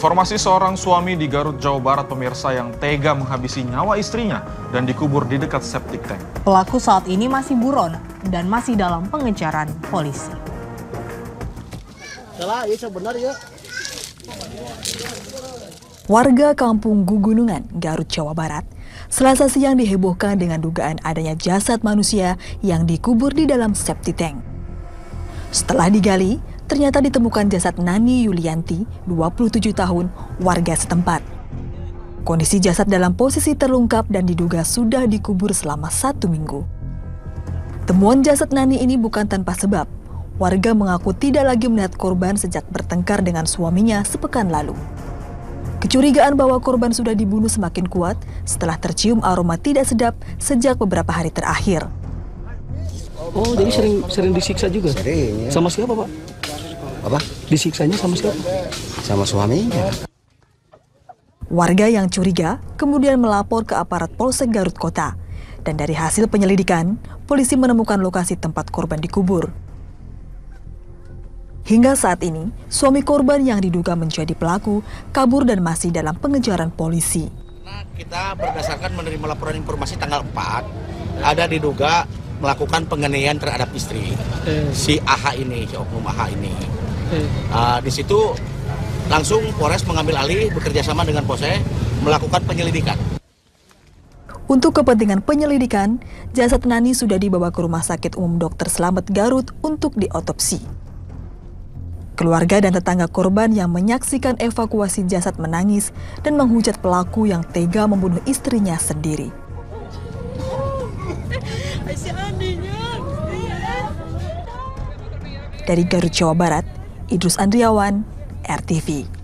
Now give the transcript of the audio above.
Informasi seorang suami di Garut, Jawa Barat pemirsa yang tega menghabisi nyawa istrinya dan dikubur di dekat septic tank. Pelaku saat ini masih buron dan masih dalam pengejaran polisi. Warga Kampung Gugunungan, Garut, Jawa Barat, Selasa siang dihebohkan dengan dugaan adanya jasad manusia yang dikubur di dalam septic tank. Setelah digali, ternyata ditemukan jasad Nani Yulianti, 27 tahun, warga setempat. Kondisi jasad dalam posisi terlungkap dan diduga sudah dikubur selama 1 minggu. Temuan jasad Nani ini bukan tanpa sebab. Warga mengaku tidak lagi melihat korban sejak bertengkar dengan suaminya sepekan lalu. Kecurigaan bahwa korban sudah dibunuh semakin kuat setelah tercium aroma tidak sedap sejak beberapa hari terakhir. Oh, jadi sering disiksa juga? Sering, ya. Sama siapa, Pak? Apa? Disiksanya sama siapa? Sama suaminya. Warga yang curiga kemudian melapor ke aparat Polsek Garut Kota. Dan dari hasil penyelidikan, polisi menemukan lokasi tempat korban dikubur. Hingga saat ini, suami korban yang diduga menjadi pelaku kabur dan masih dalam pengejaran polisi. Nah, kita berdasarkan menerima laporan informasi tanggal 4, ada diduga melakukan penganiayaan terhadap istri si AH ini, si oknum AH ini. Di situ langsung Polres mengambil alih bekerja sama dengan Polsek melakukan penyelidikan. Untuk kepentingan penyelidikan, jasad Nani sudah dibawa ke Rumah Sakit Umum Dr. Slamet Garut untuk diotopsi. Keluarga dan tetangga korban yang menyaksikan evakuasi jasad menangis dan menghujat pelaku yang tega membunuh istrinya sendiri. Dari Garut, Jawa Barat, Idrus Andriawan, RTV.